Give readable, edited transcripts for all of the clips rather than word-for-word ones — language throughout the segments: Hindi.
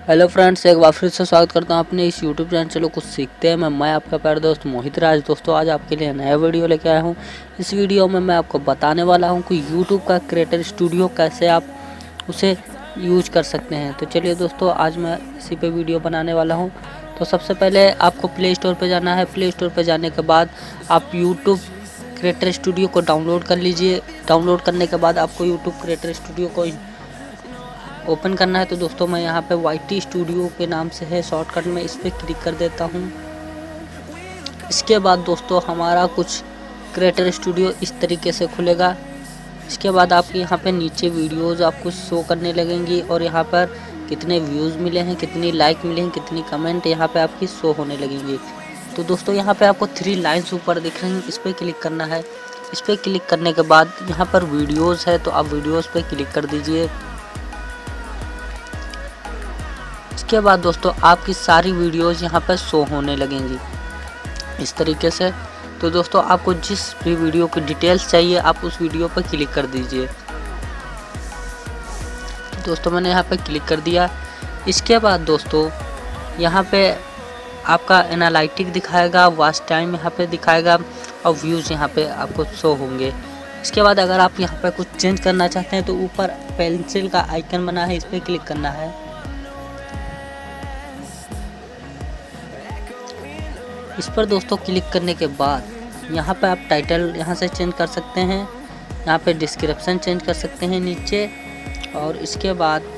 हेलो फ्रेंड्स, एक बार फिर से स्वागत करता हूं अपने इस यूट्यूब चैनल चलो कुछ सीखते हैं। मैं आपका प्यारा दोस्त मोहित राज। दोस्तों आज आपके लिए नया वीडियो लेके आया हूं। इस वीडियो में मैं आपको बताने वाला हूं कि यूट्यूब का क्रिएटर स्टूडियो कैसे आप उसे यूज कर सकते हैं। तो चलिए दोस्तों, आज मैं इसी पे वीडियो बनाने वाला हूँ। तो सबसे पहले आपको प्ले स्टोर पर जाना है। प्ले स्टोर पर जाने के बाद आप यूट्यूब क्रिएटर स्टूडियो को डाउनलोड कर लीजिए। डाउनलोड करने के बाद आपको यूट्यूब क्रिएटर स्टूडियो को ओपन करना है। तो दोस्तों मैं यहाँ पे YT स्टूडियो के नाम से है, शॉर्टकट में इस पर क्लिक कर देता हूँ। इसके बाद दोस्तों हमारा कुछ क्रिएटर स्टूडियो इस तरीके से खुलेगा। इसके बाद आपके यहाँ पे नीचे वीडियोज़ आपको शो करने लगेंगी और यहाँ पर कितने व्यूज़ मिले हैं, कितनी लाइक मिले हैं, कितनी कमेंट यहाँ पे आपकी शो होने लगेंगी। तो दोस्तों यहाँ पे आपको 3 लाइन्स ऊपर दिख रही हैं, इस पर क्लिक करना है। इस पर क्लिक करने के बाद यहाँ पर वीडियोज़ है तो आप वीडियोज़ पे क्लिक कर दीजिए। इसके बाद दोस्तों आपकी सारी वीडियोज़ यहाँ पर शो होने लगेंगी इस तरीके से। तो दोस्तों आपको जिस भी वीडियो की डिटेल्स चाहिए आप उस वीडियो पर क्लिक कर दीजिए। तो दोस्तों मैंने यहाँ पर क्लिक कर दिया। इसके बाद दोस्तों यहाँ पे आपका एनालिटिक दिखाएगा, वॉच टाइम यहाँ पे दिखाएगा और व्यूज़ यहाँ पे आपको शो होंगे। इसके बाद अगर आप यहाँ पे कुछ चेंज करना चाहते हैं तो ऊपर पेंसिल का आइकन बना है, इस पर क्लिक करना है। इस पर दोस्तों क्लिक करने के बाद यहाँ पे आप टाइटल यहाँ से चेंज कर सकते हैं, यहाँ पे डिस्क्रिप्शन चेंज कर सकते हैं नीचे, और इसके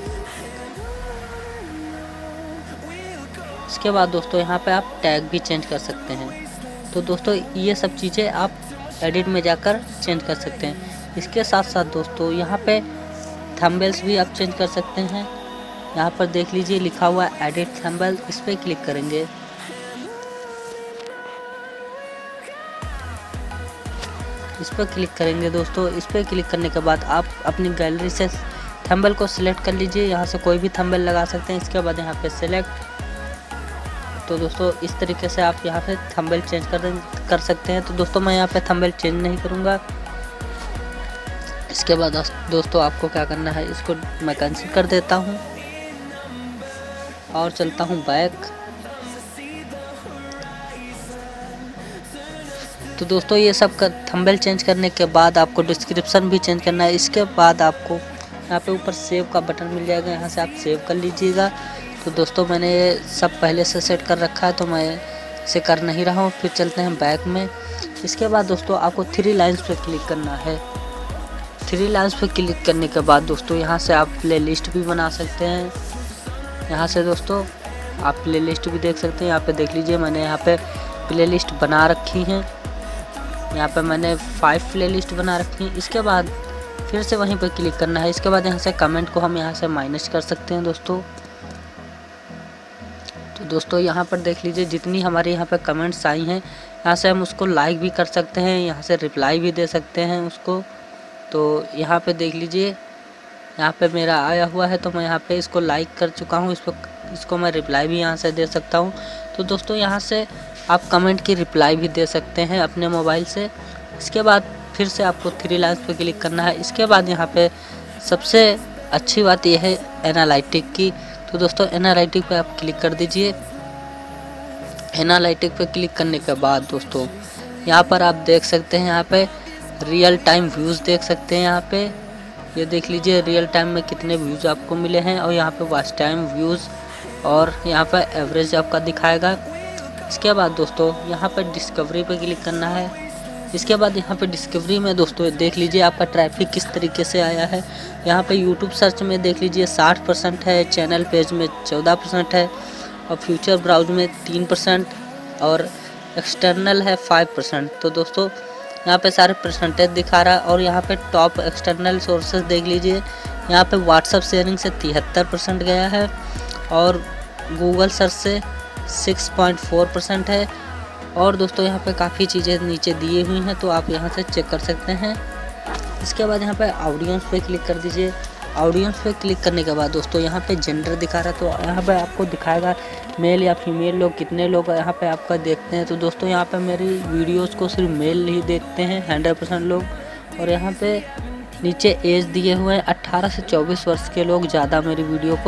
बाद दोस्तों यहाँ पे आप टैग भी चेंज कर सकते हैं। तो दोस्तों ये सब चीज़ें आप एडिट में जाकर चेंज कर सकते हैं। इसके साथ साथ दोस्तों यहाँ पे थंबनेल्स भी आप चेंज कर सकते हैं। यहाँ पर देख लीजिए लिखा हुआ है एडिट थंबनेल, इस पर क्लिक करेंगे। इस पर क्लिक करेंगे दोस्तों। इस पर क्लिक करने के बाद आप अपनी गैलरी से थंबनेल को सिलेक्ट कर लीजिए। यहाँ से कोई भी थंबनेल लगा सकते हैं। इसके बाद यहाँ पे सिलेक्ट। तो दोस्तों इस तरीके से आप यहाँ पे थंबनेल चेंज कर सकते हैं। तो दोस्तों मैं यहाँ पे थंबनेल चेंज नहीं करूँगा। इसके बाद दोस्तों आपको क्या करना है, इसको मैं कैंसिल कर देता हूँ और चलता हूँ बैक। तो दोस्तों ये सब थंबनेल चेंज करने के बाद आपको डिस्क्रिप्शन भी चेंज करना है। इसके बाद आपको यहाँ पे ऊपर सेव का बटन मिल जाएगा, यहाँ से आप सेव कर लीजिएगा। तो दोस्तों मैंने ये सब पहले से सेट कर रखा है तो मैं इसे कर नहीं रहा हूँ। फिर चलते हैं बैक में। इसके बाद दोस्तों आपको 3 लाइन्स पे क्लिक करना है। 3 लाइन्स पे क्लिक करने के बाद दोस्तों यहाँ से आप प्ले लिस्ट भी बना सकते हैं। यहाँ से दोस्तों आप प्ले लिस्ट भी देख सकते हैं। यहाँ पे देख लीजिए मैंने यहाँ पे प्ले लिस्ट बना रखी है। यहाँ पे मैंने 5 प्ले लिस्ट बना रखी है। इसके बाद फिर से वहीं पर क्लिक करना है। इसके बाद यहाँ से कमेंट को हम यहाँ से माइनस कर सकते हैं दोस्तों। तो दोस्तों यहाँ पर देख लीजिए जितनी हमारे यहाँ पे कमेंट्स आई हैं, यहाँ से हम उसको लाइक भी कर सकते हैं, यहाँ से रिप्लाई भी दे सकते हैं उसको। तो यहाँ पे देख लीजिए यहाँ पे मेरा आया हुआ है तो मैं यहाँ पे इसको लाइक कर चुका हूँ। इसको मैं रिप्लाई भी यहाँ से दे सकता हूँ। तो दोस्तों यहाँ से आप कमेंट की रिप्लाई भी दे सकते हैं अपने मोबाइल से। इसके बाद फिर से आपको 3 लाइन्स पे क्लिक करना है। इसके बाद यहाँ पे सबसे अच्छी बात यह है एनालिटिक की। तो दोस्तों एनालिटिक पे आप क्लिक कर दीजिए। एनालिटिक पे क्लिक करने के बाद दोस्तों यहाँ पर आप देख सकते हैं, यहाँ पे रियल टाइम व्यूज़ देख सकते हैं। यहाँ पे ये देख लीजिए रियल टाइम में कितने व्यूज़ आपको मिले हैं, और यहाँ पे वॉच टाइम व्यूज़, और यहाँ पर एवरेज आपका दिखाएगा। इसके बाद दोस्तों यहाँ पर डिस्कवरी पे क्लिक करना है। इसके बाद यहाँ पे डिस्कवरी में दोस्तों देख लीजिए आपका ट्रैफिक किस तरीके से आया है। यहाँ पे यूट्यूब सर्च में देख लीजिए 60% है, चैनल पेज में 14% है, और फ्यूचर ब्राउज में 3%, और एक्सटर्नल है 5%। तो दोस्तों यहाँ पे सारे परसेंटेज दिखा रहा है। और यहाँ पे टॉप एक्सटर्नल सोर्सेज देख लीजिए, यहाँ पे व्हाट्सएप शेयरिंग से 73% गया है, और गूगल सर्च से 6.4% है। और दोस्तों यहाँ पे काफ़ी चीज़ें नीचे दिए हुई हैं तो आप यहाँ से चेक कर सकते हैं। इसके बाद यहाँ पे ऑडियंस पे क्लिक कर दीजिए। ऑडियंस पे क्लिक करने के बाद दोस्तों यहाँ पे जेंडर दिखा रहा है, तो यहाँ पे आपको दिखाएगा मेल या फीमेल लोग कितने लोग यहाँ पे आपका देखते हैं। तो दोस्तों यहाँ पे मेरी वीडियोस को सिर्फ मेल ही देखते हैं 100% लोग। और यहाँ पे नीचे एज दिए हुए हैं 18 से 24 वर्ष के लोग ज़्यादा मेरी वीडियो को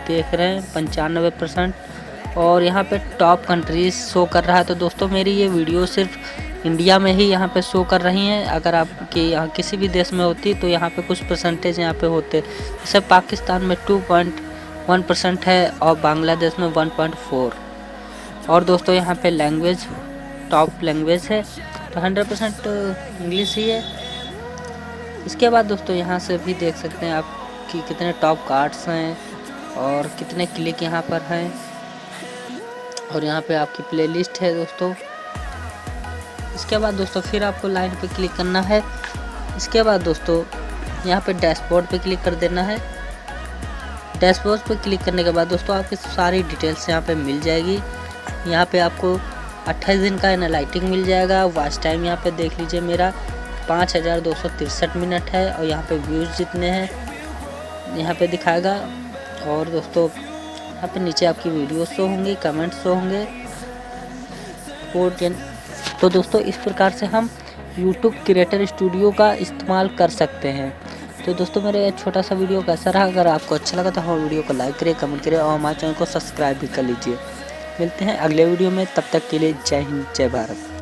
देख रहे हैं 95%। और यहाँ पे टॉप कंट्रीज शो कर रहा है। तो दोस्तों मेरी ये वीडियो सिर्फ इंडिया में ही यहाँ पे शो कर रही हैं। अगर आपके यहाँ किसी भी देश में होती तो यहाँ पे कुछ परसेंटेज यहाँ पे होते। जैसे पाकिस्तान में 2.1% है और बांग्लादेश में 1.4। और दोस्तों यहाँ पे लैंग्वेज टॉप लैंग्वेज है तो 100% इंग्लिश ही है। इसके बाद दोस्तों यहाँ से भी देख सकते हैं आप कि कितने टॉप कार्ड्स हैं और कितने क्लिक यहाँ पर हैं। और यहाँ पे आपकी प्लेलिस्ट है दोस्तों। इसके बाद दोस्तों फिर आपको लाइन पे क्लिक करना है। इसके बाद दोस्तों यहाँ पे डैशबोर्ड पे क्लिक कर देना है। डैशबोर्ड पे क्लिक करने के बाद दोस्तों आपकी सारी डिटेल्स यहाँ पे मिल जाएगी। यहाँ पे आपको 28 दिन का एनालाइटिक मिल जाएगा। वॉच टाइम यहाँ पे देख लीजिए मेरा 5263 मिनट है। और यहाँ पे व्यूज़ जितने हैं यहाँ पे दिखाएगा। और दोस्तों यहाँ पे नीचे आपकी वीडियो शो होंगी, कमेंट शो होंगे। तो दोस्तों इस प्रकार से हम YouTube क्रिएटर स्टूडियो का इस्तेमाल कर सकते हैं। तो दोस्तों मेरे छोटा सा वीडियो कैसा रहा? अगर आपको अच्छा लगा तो हमारे वीडियो को लाइक करें, कमेंट करें और हमारे चैनल को सब्सक्राइब भी कर लीजिए। मिलते हैं अगले वीडियो में, तब तक के लिए जय हिंद जय भारत।